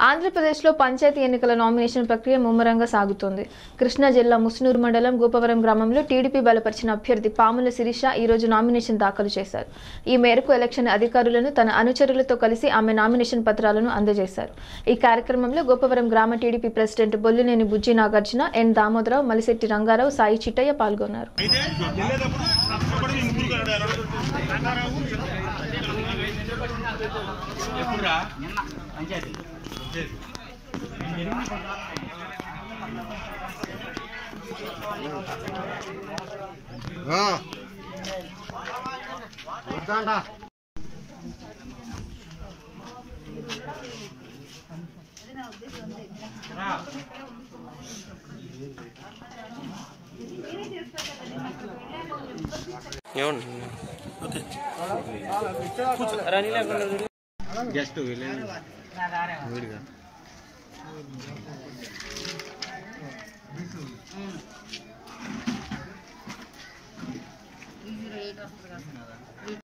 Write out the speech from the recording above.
ఆంధ్రప్రదేశ్లో పంచాయతీ ఎన్నికల నామినేషన్ ప్రక్రియ ముమ్మరంగా సాగుతోంది. కృష్ణా జిల్లా ముస్నూరు మండలం గోపవరం గ్రామంలో టీడీపీ బలపరిచిన అభ్యర్థి పాముల శిరీష ఈ రోజు నామినేషన్ దాఖలు చేశారు. ఈ మేరకు ఎలక్షన్ అధికారులను తన అనుచరులతో కలిసి ఆమె నామినేషన్ పత్రాలను అందజేశారు. ఈ కార్యక్రమంలో గోపవరం గ్రామ TDP president Bollineni Bujji Nagarjuna, N Damodararao, Malisetti Rangarao, Sai Chittaiah పాల్గొన్నారు. गेस्ट